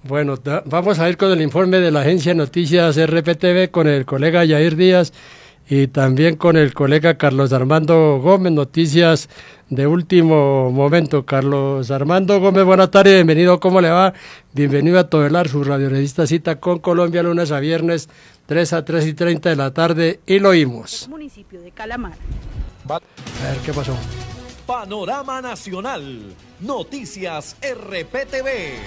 Bueno, vamos a ir con el informe de la agencia de noticias RPTV con el colega Yair Díaz y también con el colega Carlos Armando Gómez, noticias de último momento. Carlos Armando Gómez, buenas tardes, bienvenido, ¿cómo le va? Bienvenido a Todelar, su radiorevista Cita con Colombia, lunes a viernes, 3 a 3:30 de la tarde, y lo oímos. Municipio de Calamar. A ver, ¿qué pasó? Panorama Nacional, Noticias RPTV.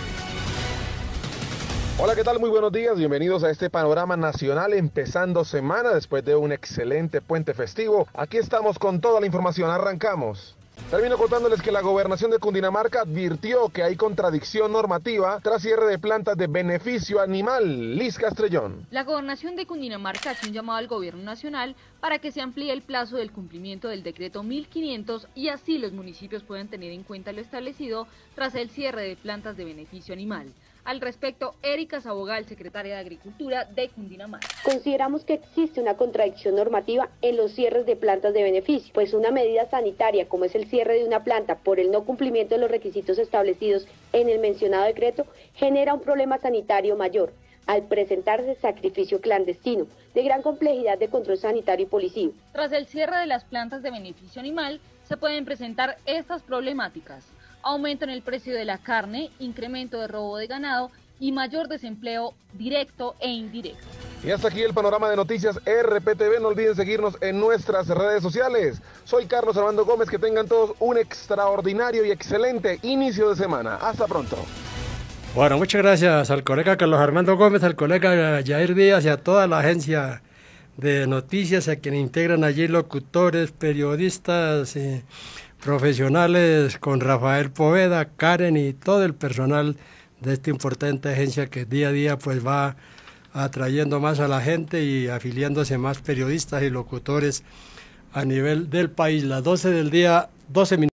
Hola, ¿qué tal? Muy buenos días, bienvenidos a este Panorama Nacional, empezando semana después de un excelente puente festivo. Aquí estamos con toda la información, arrancamos. Termino contándoles que la gobernación de Cundinamarca advirtió que hay contradicción normativa tras cierre de plantas de beneficio animal. Liz Castrellón. La gobernación de Cundinamarca hace un llamado al gobierno nacional para que se amplíe el plazo del cumplimiento del decreto 1500 y así los municipios puedan tener en cuenta lo establecido tras el cierre de plantas de beneficio animal. Al respecto, Erika Sabogal, secretaria de Agricultura de Cundinamarca. Consideramos que existe una contradicción normativa en los cierres de plantas de beneficio, pues una medida sanitaria como es el cierre de una planta por el no cumplimiento de los requisitos establecidos en el mencionado decreto genera un problema sanitario mayor, al presentarse sacrificio clandestino, de gran complejidad de control sanitario y policivo. Tras el cierre de las plantas de beneficio animal, se pueden presentar estas problemáticas: aumento en el precio de la carne, incremento de robo de ganado y mayor desempleo directo e indirecto. Y hasta aquí el panorama de noticias RPTV. No olviden seguirnos en nuestras redes sociales. Soy Carlos Armando Gómez. Que tengan todos un extraordinario y excelente inicio de semana. Hasta pronto. Bueno, muchas gracias al colega Carlos Armando Gómez, al colega Yair Díaz y a toda la agencia de noticias, a quienes integran allí locutores, periodistas, profesionales, con Rafael Poveda, Karen y todo el personal de esta importante agencia que día a día pues va atrayendo más a la gente y afiliándose más periodistas y locutores a nivel del país. Las 12 del día, 12 minutos.